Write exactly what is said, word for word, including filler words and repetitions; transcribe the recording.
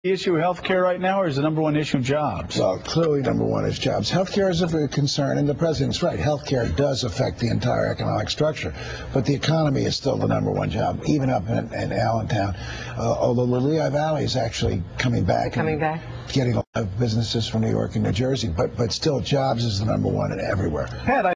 The issue of health care right now, or is the number one issue jobs? Well, clearly number one is jobs. Health care is a concern, and the president's right. Health care does affect the entire economic structure, but the economy is still the number one job, even up in, in Allentown. Uh, although the Lehigh Valley is actually coming back. Coming back. Getting a lot of businesses from New York and New Jersey, but, but still jobs is the number one everywhere. Pat, I